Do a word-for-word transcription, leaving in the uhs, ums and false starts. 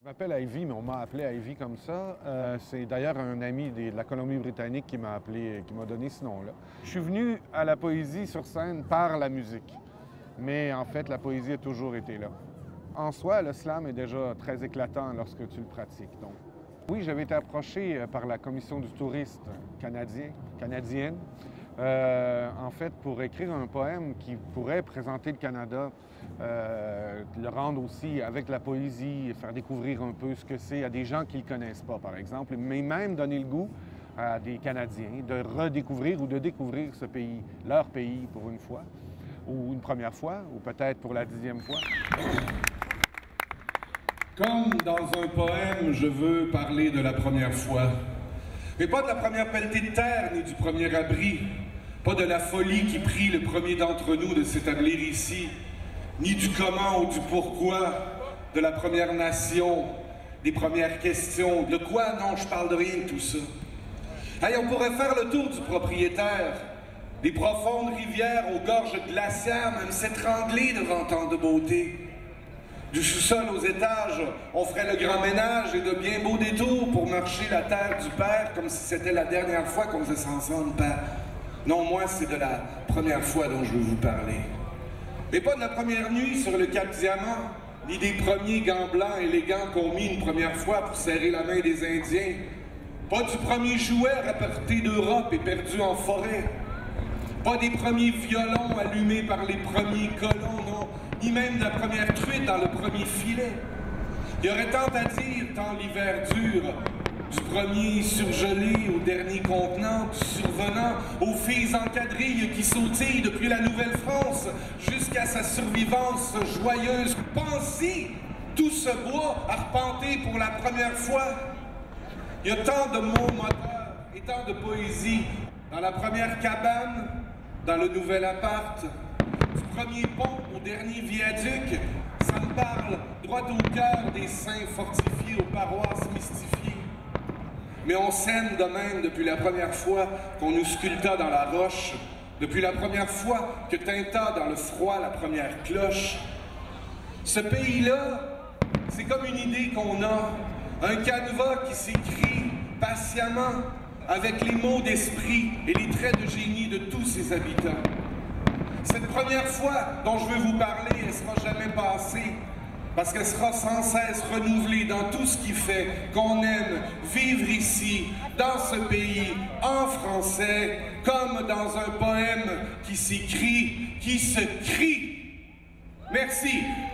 Je m'appelle Ivy, mais on m'a appelé Ivy comme ça. Euh, c'est d'ailleurs un ami de la Colombie-Britannique qui m'a appelé, qui m'a donné ce nom-là. Je suis venu à la poésie sur scène par la musique, mais en fait, la poésie a toujours été là. En soi, le slam est déjà très éclatant lorsque tu le pratiques. Donc, oui, j'avais été approché par la Commission du tourisme canadien, canadienne, euh, en fait, pour écrire un poème qui pourrait présenter le Canada, euh, le rendre aussi avec la poésie, faire découvrir un peu ce que c'est à des gens qui ne le connaissent pas, par exemple, mais même donner le goût à des Canadiens de redécouvrir ou de découvrir ce pays, leur pays pour une fois, ou une première fois, ou peut-être pour la dixième fois. Comme dans un poème, je veux parler de la première fois. Mais pas de la première pelletée de terre, ni du premier abri. Pas de la folie qui prie le premier d'entre nous de s'établir ici. Ni du comment ou du pourquoi, de la première nation, des premières questions. De quoi? Non, je parle de rien de tout ça. Hey, on pourrait faire le tour du propriétaire. Des profondes rivières aux gorges glaciaires, même s'étrangler devant tant de beauté. Du sous-sol aux étages, on ferait le grand ménage et de bien beaux détours pour marcher la terre du Père comme si c'était la dernière fois qu'on faisait ça ensemble, Père. Non, moi, c'est de la première fois dont je veux vous parler. Mais pas de la première nuit sur le Cap Diamant, ni des premiers gants blancs élégants qu'on mis une première fois pour serrer la main des Indiens. Pas du premier jouet rapporté d'Europe et perdu en forêt. Pas des premiers violons allumés par les premiers colons, non, ni même de la première truite dans le premier filet. Il y aurait tant à dire, tant l'hiver dure, du premier surgelé au dernier contenant, du survenant aux filles en quadrille qui sautillent depuis la Nouvelle-France jusqu'à sa survivance joyeuse. Pensez, tout ce bois arpenté pour la première fois. Il y a tant de mots moteurs et tant de poésie dans la première cabane, dans le nouvel appart, du premier pont au dernier viaduc, ça me parle droit au cœur des saints fortifiés aux paroisses mystifiées. Mais on s'aime de même depuis la première fois qu'on nous sculpta dans la roche, depuis la première fois que tinta dans le froid la première cloche. Ce pays-là, c'est comme une idée qu'on a, un canevas qui s'écrit patiemment, avec les mots d'esprit et les traits de génie de tous ses habitants. Cette première fois dont je veux vous parler, elle ne sera jamais passée, parce qu'elle sera sans cesse renouvelée dans tout ce qui fait qu'on aime vivre ici, dans ce pays, en français, comme dans un poème qui s'écrit, qui se crie. Merci.